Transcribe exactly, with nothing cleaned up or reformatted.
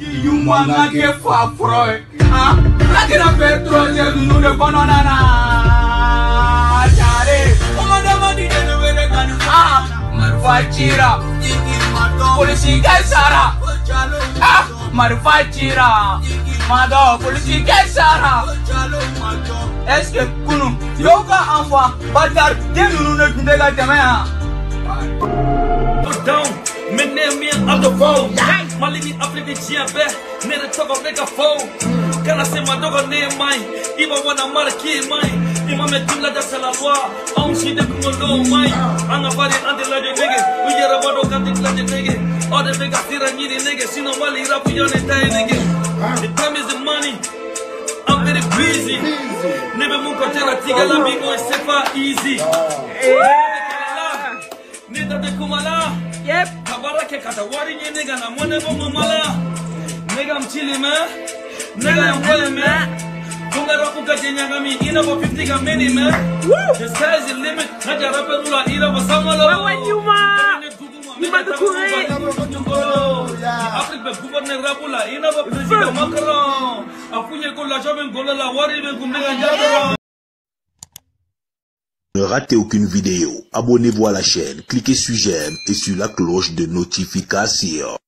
Yumanga ke fa froy. Ah, la que na petro je nous ne banana. Chare, como de mandi de no vere kanu. Ah, marfachira. Polisi gaisara. Ah, marfachira. Mado polisi gaisara. Est-ce que kunu yoga enfant batar de nous ne ndega jamea. Down, men neem me op de phone. Maar lief niet af, lief niet jabbe. Nee, de top op de phone. Kan ik zeggen, maar toch neem mij. Iemand wanna marquer mij. Iemand met toen dat ze la loi. Om zie de kumolo mij. Anga bari ante la de nege. We jere wat ook aan de klas de nege. All the niggas tira niet de nege. Sino wali rap je ne tay nege. The time is the money. I'm very busy. Nebe mun kotera tiga la bigo is sefa easy. Nita de kumala. Yep. Kabara ke kata wari nye nigga na mwene bongo mala. Nigga I'm chilling man. Nigga I'm willing man. Kunga rapu ka jenyanga mi ina bo fifty ka mini man. The sky is the limit. Naja rape rula ina bo samalo. Wewe nyuma. Nyuma tukure. Afrique be gouverneur rapula ina bo president Macron. Afunye ko la joben gola la wari be kumega njadara. Ne ratez aucune vidéo, abonnez-vous à la chaîne, cliquez sur j'aime et sur la cloche de notification.